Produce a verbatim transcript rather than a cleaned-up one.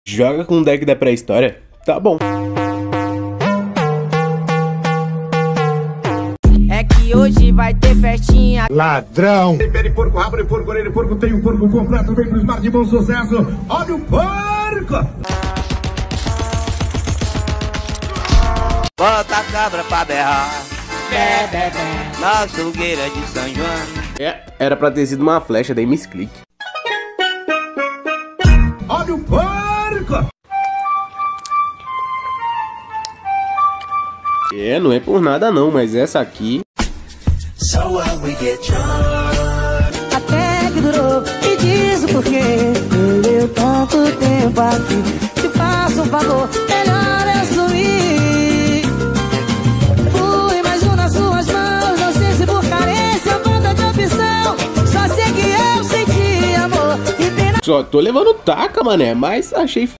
Joga com o deck da pré-história? Tá bom. É que hoje vai ter festinha. Ladrão! Tem pé de porco, rabo de porco, orelha de porco, tem um porco completo, vem pro Smart de bom sucesso. Olha o porco! Bota a cabra pra berrar, bé, bé, bé, na fogueira de São João. É, era pra ter sido uma flecha da Miss Click. Olha o porco! É, não é por nada não, mas essa aqui... Até que durou, me diz o porquê. Perdeu tanto tempo aqui. Te faço um favor, melhor é sumir. Fui mais um nas suas mãos. Não sei se por carência ou falta de opção. Só sei que eu senti amor e pena. Só tô levando taca, mané, mas achei